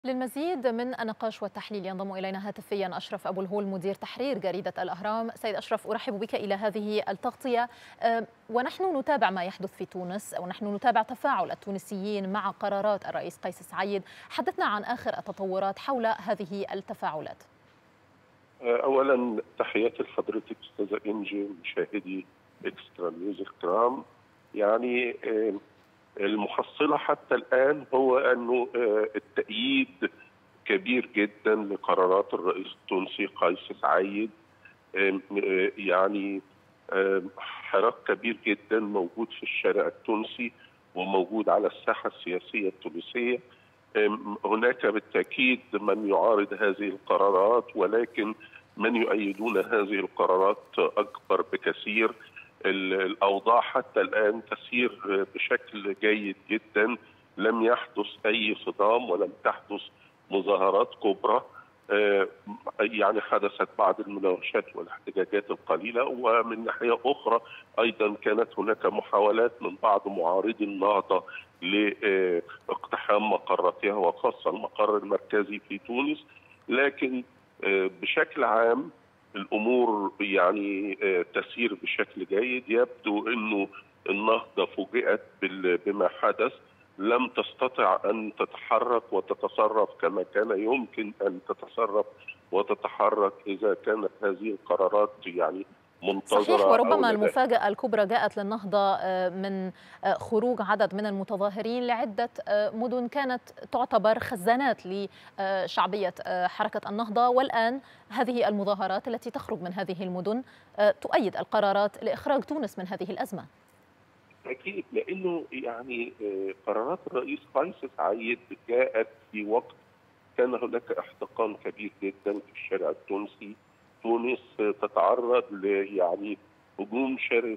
للمزيد من النقاش والتحليل ينضم إلينا هاتفيا أشرف أبو الهول مدير تحرير جريدة الأهرام. سيد أشرف، أرحب بك إلى هذه التغطية. ونحن نتابع ما يحدث في تونس، ونحن نتابع تفاعل التونسيين مع قرارات الرئيس قيس سعيد. حدثنا عن آخر التطورات حول هذه التفاعلات. أولا تحياتي لحضرتك أستاذة إنجي، مشاهدي إكسترا نيوز الكرام. يعني المحصلة حتى الآن هو أنه التأييد كبير جدا لقرارات الرئيس التونسي قيس سعيد. يعني حراك كبير جدا موجود في الشارع التونسي وموجود على الساحة السياسية التونسية. هناك بالتأكيد من يعارض هذه القرارات، ولكن من يؤيدون هذه القرارات أكبر بكثير. الأوضاع حتى الآن تسير بشكل جيد جدا، لم يحدث أي صدام ولم تحدث مظاهرات كبرى. يعني حدثت بعض المناوشات والاحتجاجات القليلة، ومن ناحية أخرى أيضا كانت هناك محاولات من بعض معارضي النهضة لاقتحام مقراتها وخاصة المقر المركزي في تونس. لكن بشكل عام الأمور يعني تسير بشكل جيد. يبدو أنه النهضة فوجئت بما حدث، لم تستطع أن تتحرك وتتصرف كما كان يمكن أن تتصرف وتتحرك إذا كانت هذه القرارات يعني صحيح، منتظرة أو وربما لدى. المفاجأة الكبرى جاءت للنهضة من خروج عدد من المتظاهرين لعدة مدن كانت تعتبر خزانات لشعبية حركة النهضة، والآن هذه المظاهرات التي تخرج من هذه المدن تؤيد القرارات لإخراج تونس من هذه الأزمة. أكيد، لأنه يعني قرارات الرئيس قيس سعيد جاءت في وقت كان هناك احتقان كبير جدا في الشارع التونسي. تونس تتعرض يعني هجوم شرس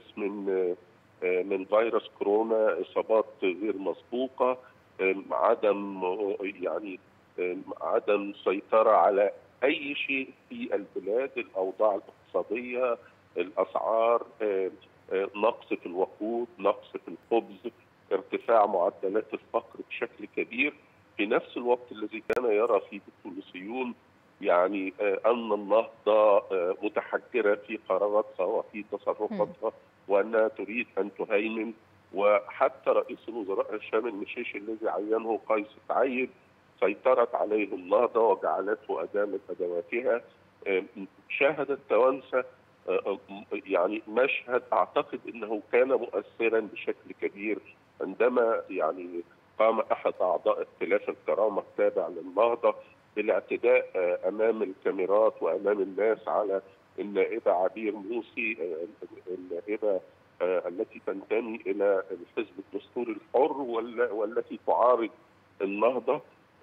من فيروس كورونا، اصابات غير مسبوقه، عدم يعني عدم سيطره على اي شيء في البلاد، الاوضاع الاقتصاديه، الاسعار، نقص في الوقود، نقص في الخبز، ارتفاع معدلات الفقر بشكل كبير. في نفس الوقت الذي كان يرى فيه التونسيون يعني أن النهضة متحجرة في قراراتها وفي تصرفاتها، وأنها تريد أن تهيمن. وحتى رئيس الوزراء هشام المشيشي الذي عينه قيس سعيد سيطرت عليه النهضة وجعلته أداة من أدواتها. شاهد التوانسة يعني مشهد أعتقد أنه كان مؤثرا بشكل كبير عندما يعني قام أحد أعضاء ائتلاف الكرامة التابع للنهضة بالاعتداء أمام الكاميرات وأمام الناس على النائبة عبير موسي، النائبة التي تنتمي إلى الحزب الدستوري الحر والتي تعارض النهضة.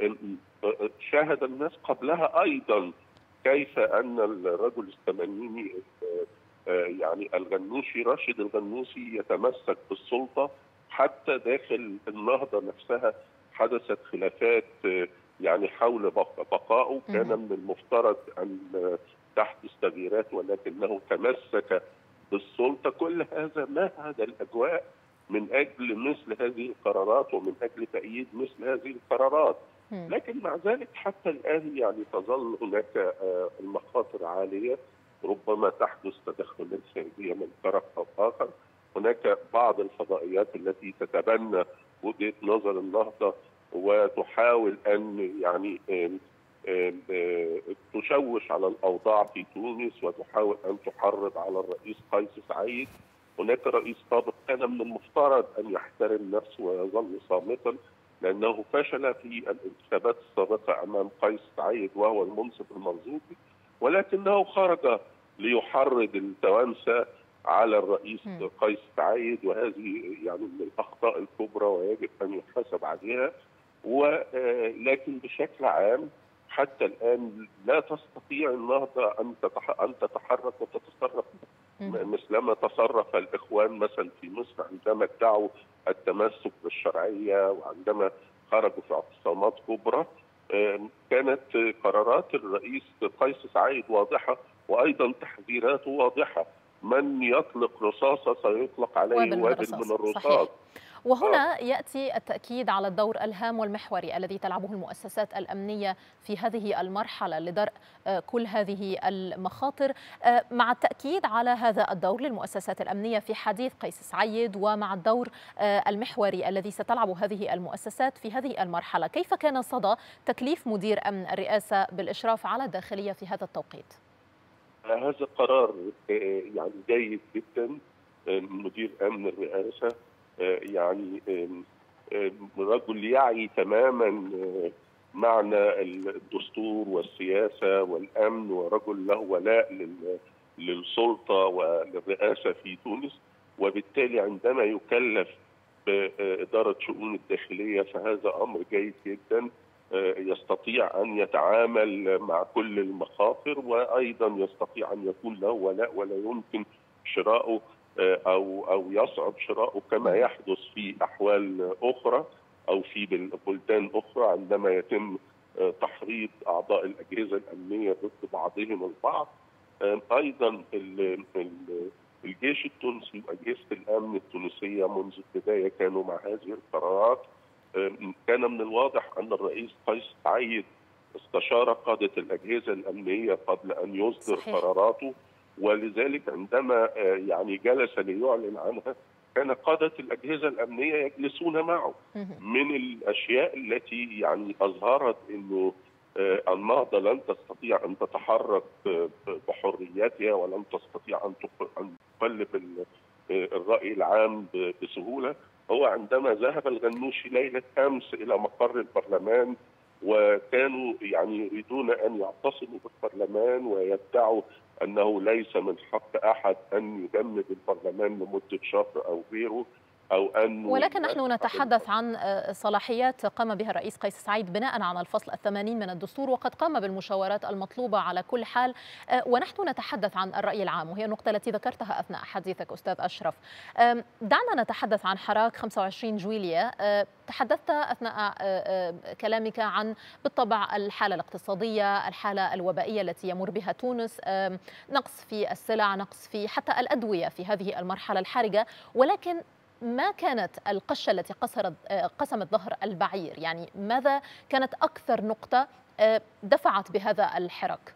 شاهد الناس قبلها أيضا كيف أن الرجل الثمانيني يعني الغنوشي راشد الغنوشي يتمسك بالسلطة. حتى داخل النهضة نفسها حدثت خلافات يعني حول بقائه. كان من المفترض أن تحدث تغييرات ولكنه تمسك بالسلطة. كل هذا مهد الأجواء من أجل مثل هذه القرارات ومن أجل تأييد مثل هذه القرارات. لكن مع ذلك حتى الآن يعني تظل هناك المخاطر عالية، ربما تحدث تدخلات خارجية من طرف أو آخر. هناك بعض الفضائيات التي تتبنى وجهة نظر النهضة وتحاول أن يعني تشوش على الأوضاع في تونس وتحاول أن تحرض على الرئيس قيس سعيد. هناك رئيس سابق كان من المفترض أن يحترم نفسه ويظل صامتا، لأنه فشل في الانتخابات السابقة أمام قيس سعيد وهو المنصف المرزوقي، ولكنه خرج ليحرض التوانسة على الرئيس قيس سعيد، وهذه يعني من الأخطاء الكبرى ويجب أن يحاسب عليها. ولكن بشكل عام حتى الآن لا تستطيع النهضة أن تتحرك وتتصرف مثلما تصرف الإخوان مثلا في مصر عندما ادعوا التمسك بالشرعية وعندما خرجوا في اعتصامات كبرى. كانت قرارات الرئيس قيس سعيد واضحة، وأيضا تحذيراته واضحة: من يطلق رصاصة سيطلق عليه وابل من الرصاص. صحيح. وهنا يأتي التأكيد على الدور الهام والمحوري الذي تلعبه المؤسسات الأمنية في هذه المرحلة لدرء كل هذه المخاطر، مع التأكيد على هذا الدور للمؤسسات الأمنية في حديث قيس سعيد، ومع الدور المحوري الذي ستلعب هذه المؤسسات في هذه المرحلة. كيف كان صدى تكليف مدير أمن الرئاسة بالإشراف على الداخلية في هذا التوقيت؟ هذا قرار يعني جيد جدا. مدير أمن الرئاسة يعني رجل يعي تماما معنى الدستور والسياسة والأمن، ورجل له ولاء للسلطة وللرئاسة في تونس، وبالتالي عندما يكلف بإدارة شؤون الداخلية فهذا أمر جيد جدا. يستطيع أن يتعامل مع كل المخاطر، وأيضا يستطيع أن يكون له ولاء ولا يمكن شراؤه أو يصعب شراؤه كما يحدث في أحوال أخرى أو في بلدان أخرى عندما يتم تحريض أعضاء الأجهزة الأمنية ضد بعضهم البعض. أيضا الجيش التونسي وأجهزة الأمن التونسية منذ البداية كانوا مع هذه القرارات. كان من الواضح أن الرئيس قيس سعيد استشار قادة الأجهزة الأمنية قبل أن يصدر قراراته، ولذلك عندما يعني جلس ليعلن عنها كان قادة الأجهزة الأمنية يجلسون معه. من الأشياء التي يعني أظهرت أنه النهضة لن تستطيع أن تتحرك بحريتها ولن تستطيع أن تقلب الرأي العام بسهولة، هو عندما ذهب الغنوشي ليلة أمس إلى مقر البرلمان، وكانوا يعني يريدون أن يعتصموا بالبرلمان ويدعوا أنه ليس من حق أحد أن يجمد البرلمان لمدة شهر أو غيره، ولكن نحن نتحدث عن صلاحيات قام بها الرئيس قيس سعيد بناء على الفصل 80 من الدستور، وقد قام بالمشاورات المطلوبة على كل حال، ونحن نتحدث عن الرأي العام، وهي النقطة التي ذكرتها أثناء حديثك أستاذ أشرف. دعنا نتحدث عن حراك 25 جويلية. تحدثت أثناء كلامك عن بالطبع الحالة الاقتصادية، الحالة الوبائية التي يمر بها تونس، نقص في السلع، نقص في حتى الأدوية في هذه المرحلة الحرجة، ولكن ما كانت القشة التي قسمت ظهر البعير؟ يعني ماذا كانت أكثر نقطة دفعت بهذا الحراك؟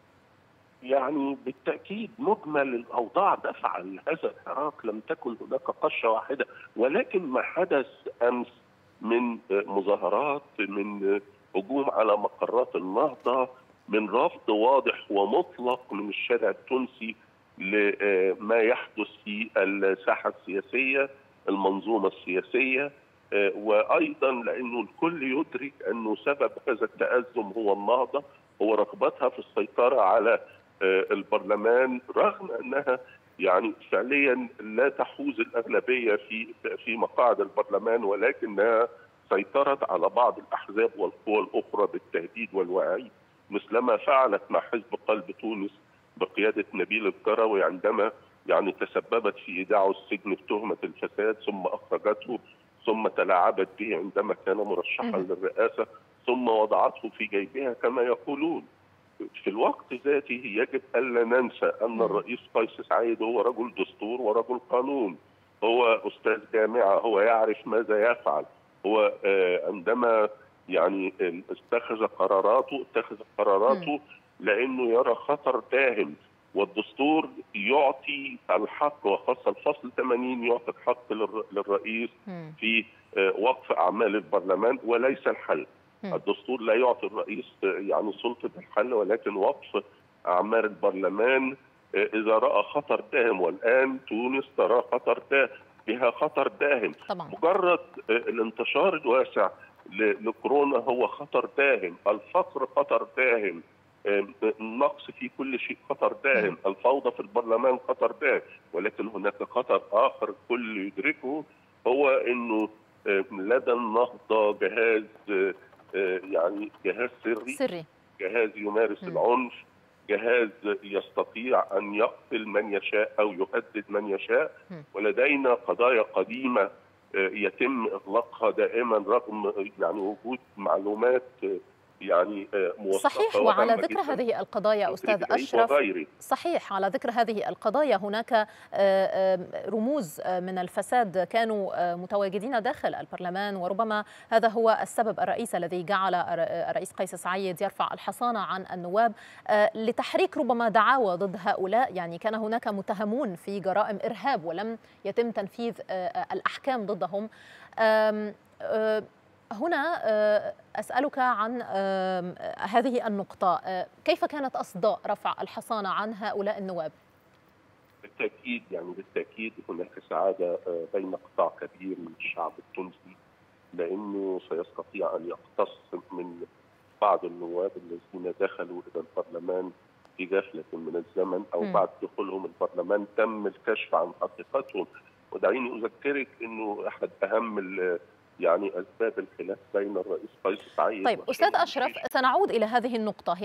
يعني بالتأكيد مجمل الأوضاع دفع لهذا الحراك، لم تكن هناك قشة واحدة، ولكن ما حدث أمس من مظاهرات، من هجوم على مقرات النهضة، من رفض واضح ومطلق من الشارع التونسي لما يحدث في الساحة السياسية، المنظومة السياسية، وأيضا لأنه الكل يدرك أنه سبب هذا التأزم هو النهضة، هو رغبتها في السيطرة على البرلمان، رغم أنها يعني فعليا لا تحوز الأغلبية في مقاعد البرلمان، ولكنها سيطرت على بعض الأحزاب والقوى الأخرى بالتهديد والوعي، مثلما فعلت مع حزب قلب تونس بقيادة نبيل الكروي عندما يعني تسببت في إيداعه السجن بتهمة الفساد، ثم أخرجته، ثم تلاعبت به عندما كان مرشحا للرئاسة، ثم وضعته في جيبها كما يقولون. في الوقت ذاته يجب ألا ننسى أن الرئيس قيس سعيد هو رجل دستور ورجل قانون، هو أستاذ جامعة، هو يعرف ماذا يفعل. هو عندما يعني اتخذ قراراته لأنه يرى خطر داهم، والدستور يعطي الحق، وخاصة الفصل 80 يعطي الحق للرئيس في وقف أعمال البرلمان وليس الحل. الدستور لا يعطي الرئيس يعني سلطة الحل، ولكن وقف أعمال البرلمان إذا رأى خطر داهم، والآن تونس ترى بها خطر داهم طبعا. مجرد الانتشار الواسع لكورونا هو خطر داهم، الفقر خطر داهم، النقص في كل شيء خطر داهم، الفوضى في البرلمان خطر داهم، ولكن هناك خطر آخر الكل يدركه، هو أنه لدى النهضة جهاز يعني جهاز سري، جهاز يمارس العنف، جهاز يستطيع أن يقتل من يشاء أو يهدد من يشاء، ولدينا قضايا قديمة يتم إغلاقها دائما رغم يعني وجود معلومات يعني صحيح. موثقه وعلى وهامه ذكر جدا هذه القضايا من أستاذ طريق العيد أشرف، وغيره. صحيح، على ذكر هذه القضايا هناك رموز من الفساد كانوا متواجدين داخل البرلمان، وربما هذا هو السبب الرئيسي الذي جعل الرئيس قيس سعيد يرفع الحصانة عن النواب لتحريك ربما دعاوى ضد هؤلاء. يعني كان هناك متهمون في جرائم إرهاب ولم يتم تنفيذ الأحكام ضدهم. هنا أسألك عن هذه النقطة، كيف كانت أصداء رفع الحصانة عن هؤلاء النواب؟ بالتاكيد بالتاكيد هناك سعاده بين قطاع كبير من الشعب التونسي، لانه سيستطيع ان يقتص من بعض النواب الذين دخلوا الى البرلمان في غفله من الزمن او بعد دخولهم البرلمان تم الكشف عن حقيقتهم. ودعيني اذكرك انه احد اهم يعني اسباب الخلاف بين الرئيس قيس سعيد طيب أستاذ أشرف، سنعود إلى هذه النقطة.